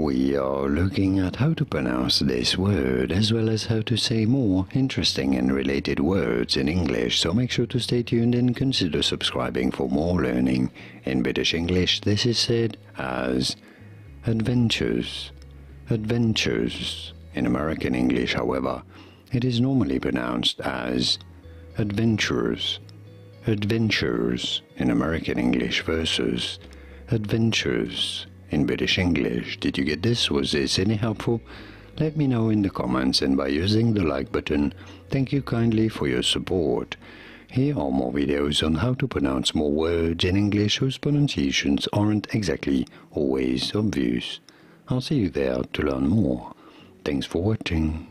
We are looking at how to pronounce this word as well as how to say more interesting and related words in English, so make sure to stay tuned and consider subscribing for more learning. In British English this is said as adventures, adventures. In American English, however, it is normally pronounced as adventures, adventures in American English versus adventures in British English. Did you get this? Was this any helpful? Let me know in the comments and by using the like button. Thank you kindly for your support. Here are more videos on how to pronounce more words in English whose pronunciations aren't exactly always obvious. I'll see you there to learn more. Thanks for watching.